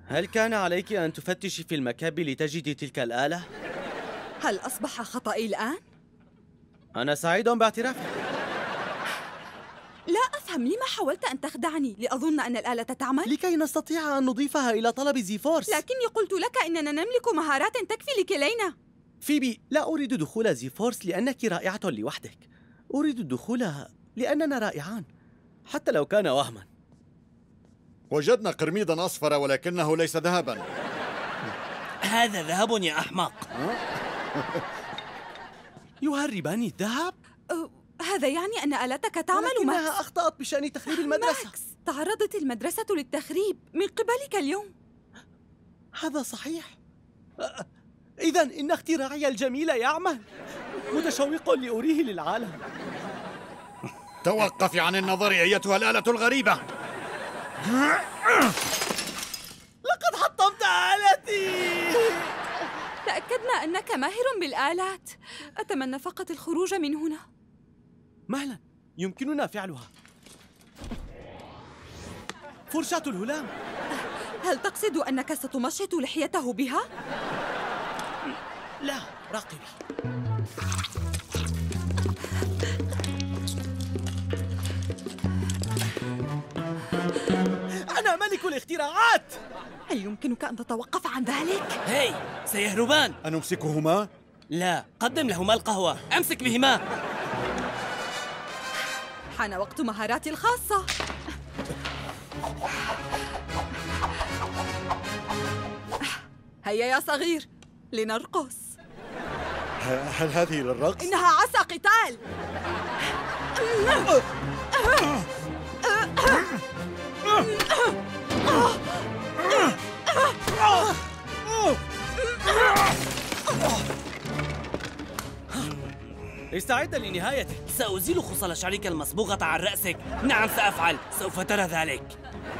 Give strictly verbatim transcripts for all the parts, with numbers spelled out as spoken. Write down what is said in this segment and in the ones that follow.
هل كان عليك أن تفتشي في المكب لتجدي تلك الآلة؟ هل أصبح خطأي الآن؟ أنا سعيد باعترافك. لا أفهم لما حاولت أن تخدعني لأظن أن الآلة تعمل؟ لكي نستطيع أن نضيفها إلى طلب زي فورس. لكني قلت لك إننا نملك مهارات تكفي لكلينا. فيبي، لا أريد دخول زي فورس لأنك رائعة لوحدك. أريد الدخول لأننا رائعان حتى لو كان وهما. وجدنا قرميدا أصفر ولكنه ليس ذهبا. هذا ذهب يا أحمق. يهربان الذهب؟ أه، هذا يعني أن آلتك تعمل ماكس. ولكنها أخطأت بشأن تخريب المدرسة. ماكس، تعرضت المدرسة للتخريب من قبلك اليوم. هذا صحيح. إذا إن اختراعي الجميل يعمل. متشوق لأريه للعالم. توقفي عن النظر أيتها الآلة الغريبة. لقد حطمت آلتي. تأكدنا أنك ماهر بالآلات. أتمنى فقط الخروج من هنا. مهلا، يمكننا فعلها. فرشاة الهلام. هل تقصد أنك ستمشط لحيته بها؟ لا، راقبي. أنا ملك الاختراعات. هل يمكنك أن تتوقف عن ذلك؟ هاي، سيهربان. أنمسكهما؟ لا، قدم لهما القهوة. أمسك بهما. حان وقت مهاراتي الخاصة. هيا يا صغير، لنرقص. هل هذه للرقص؟ إنها عصا قتال. استعد لنهايته. سأزيل خصل شعرك المصبوغة عن رأسك. نعم سأفعل، سوف ترى ذلك.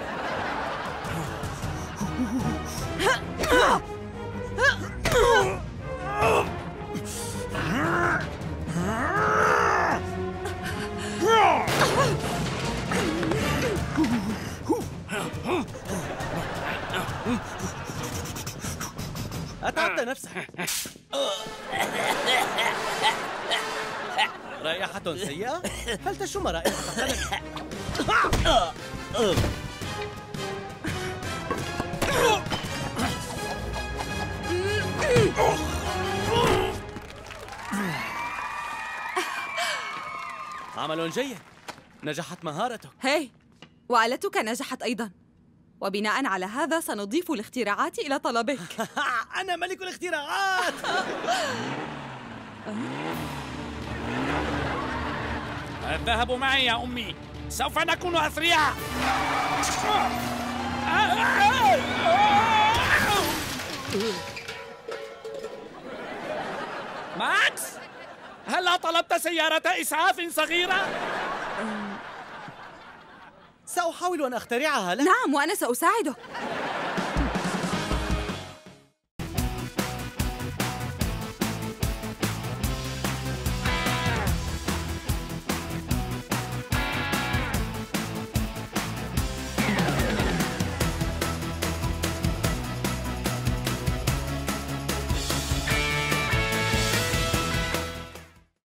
أتعبت نفسك. رائحة سيئة؟ فلتشم رائحة خلل. عمل جيد. نجحت مهارتك. هاي، وآلتك نجحت أيضاً. وبناء على هذا سنضيف الاختراعات إلى طلبك. أنا ملك الاختراعات. الذهب معي يا أمي، سوف نكون أثرياء. ماكس، هل طلبت سيارة إسعاف صغيرة؟ سأحاول أن أخترعها لك. نعم، وأنا سأساعدك.